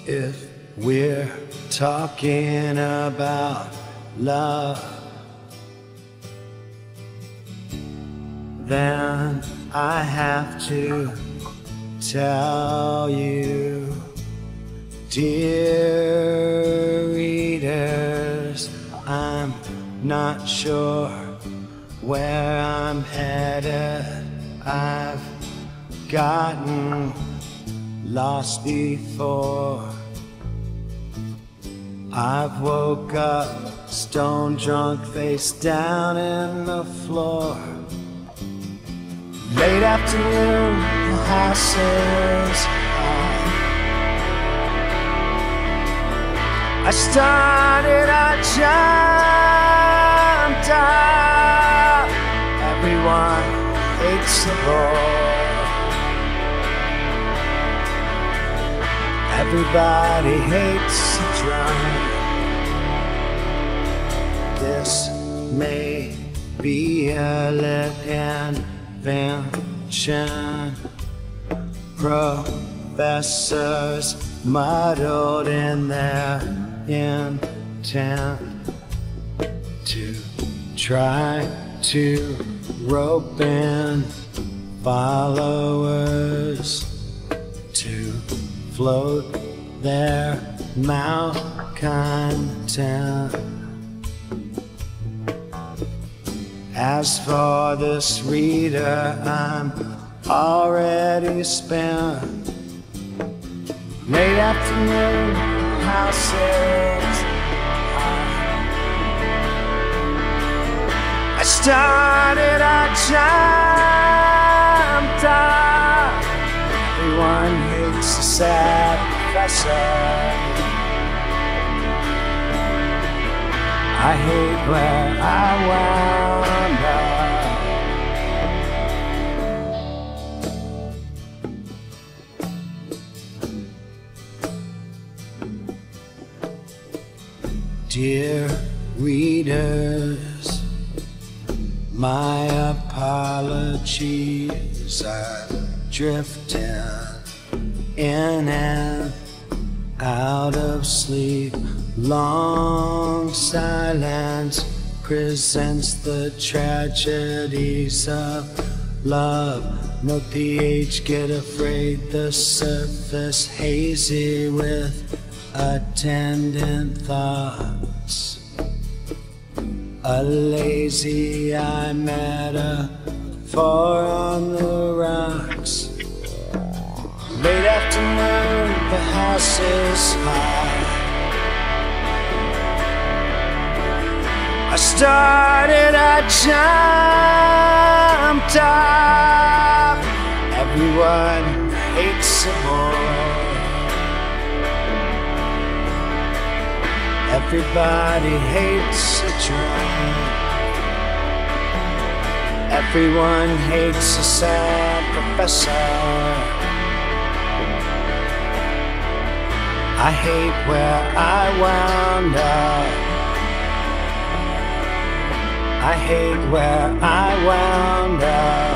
If we're talking about love, then I have to tell you, dear readers, I'm not sure where I'm headed. I've gotten lost before. I've woke up stone drunk, face down in the floor. Late afternoon, the houses I started, I jumped up. Everyone hates the ball. Everybody hates the drum. This may be a lit invention. Professors muddled in their intent to try to rope in followers to float their malcontent. As for this reader, I'm already spent. Late afternoon houses I started, I jumped up. Everyone hates the sad professor. I hate where I wound up. Dear readers, my apologies. I'm drifting in and out of sleep. Long silence presents the tragedies of love. Note the age, get afraid, the surface hazy with attendant thoughts. A lazy eye metaphor on the rocks. Late afternoon, the house is high. I started, I jumped up. Everyone hates a boy. Everybody hates a drum. Everyone hates a sad professor. I hate where I wound up. I hate where I wound up.